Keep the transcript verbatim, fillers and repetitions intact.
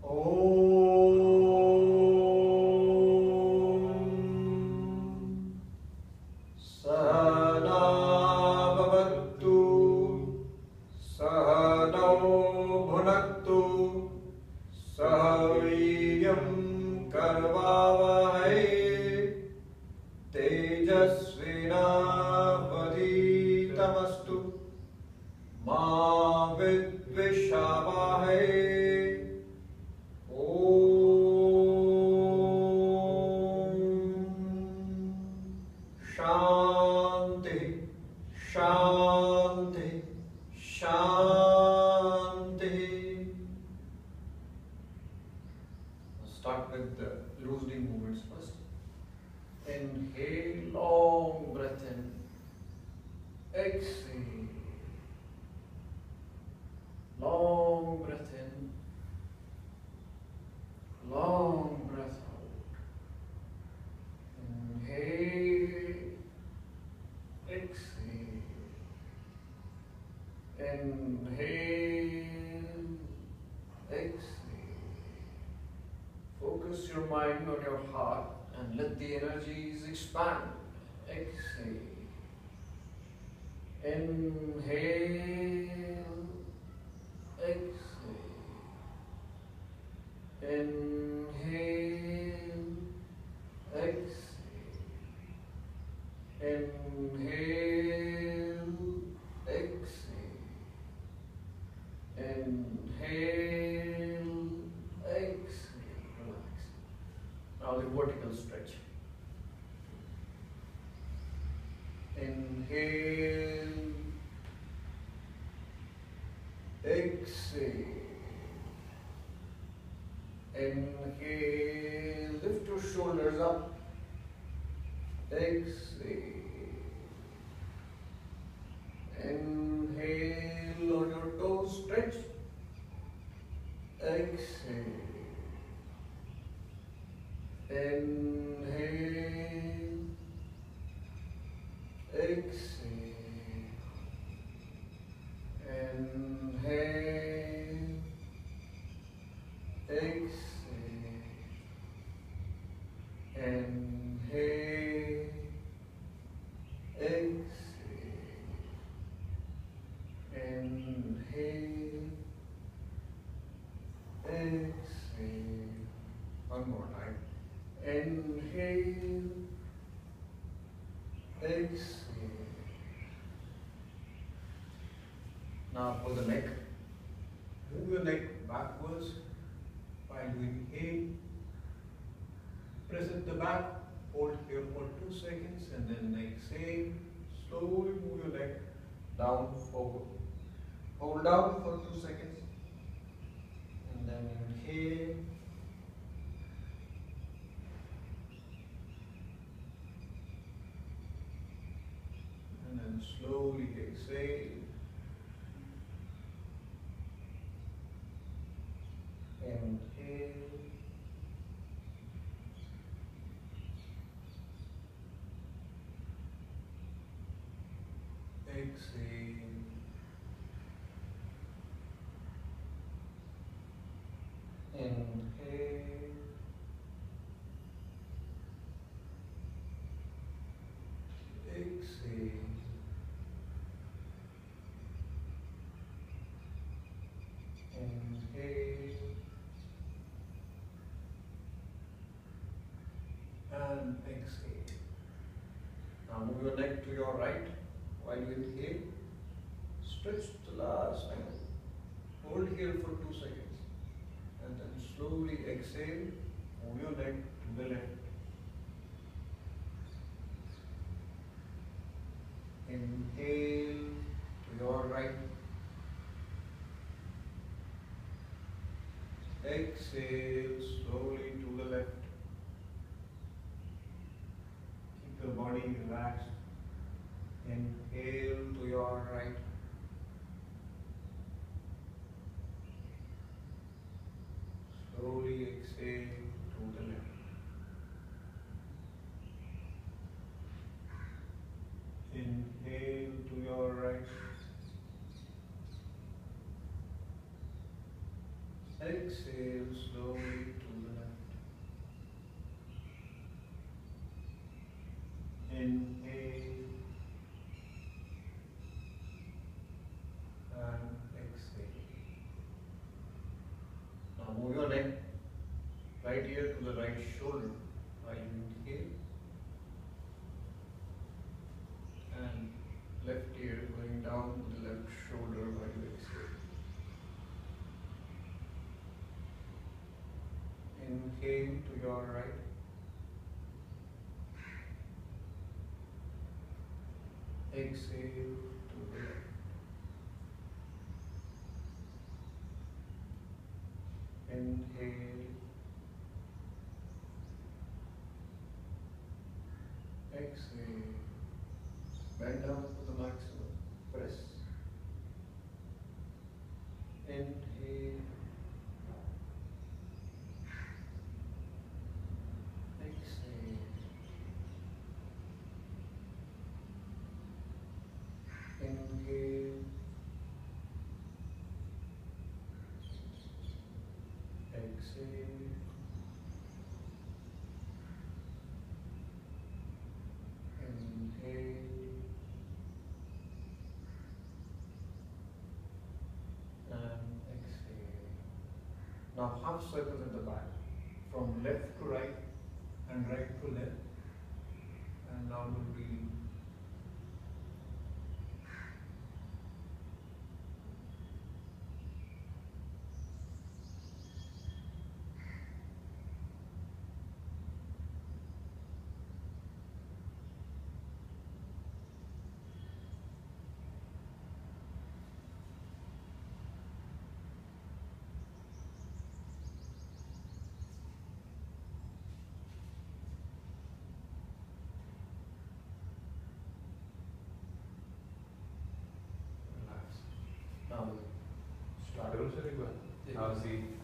सहनाववतु सहनौ भुनक्तु सह वीर्यं करवावहै तेजस्विनावधीतमस्तु मा विद्विषावहै। शांति शांति शांति। Start with the loosening movements first. Inhale, long breath in. Exhale, long breath in. Long breath out. Inhale. Exhale. Inhale. Exhale. Focus your mind on your heart and let the energies expand. Exhale. Inhale. Exhale. Inhale. Exhale. Inhale, exhale. Inhale, exhale. Relax. Now the vertical stretch. Inhale, exhale. Inhale, lift your shoulders up. Exhale. Inhale on your toes, stretch. Exhale. Inhale. Exhale. Inhale. Exhale. Inhale. Exhale. Inhale. Exhale. One more time. Inhale. Exhale. Now for the neck. Move your neck backwards while you inhale. Press at the back. Hold here for two seconds and then exhale. Slowly move your neck down, forward. Hold down for two seconds and then inhale. And then slowly exhale. Inhale. Exhale. Inhale. Exhale. Inhale. And exhale. Now move your neck to your right. While you inhale, stretch the last angle. Hold here for two seconds and then slowly exhale. Move your neck to the left. Inhale to your right. Exhale slowly to the left. Keep your body relaxed. Inhale to your right. Slowly exhale to the left. Inhale to your right. Exhale slowly to the left. Inhale and exhale. Now move your neck right ear to the right shoulder while you inhale and left ear going down to the left shoulder while you exhale. Inhale to your right. Exhale to the left. Inhale. Exhale. Bend down to the maximum. Press. Inhale. Exhale. Inhale. Exhale. Inhale. And exhale. Now half circle at the back. From left to right and right to left. And now will be relax. Now start. How's the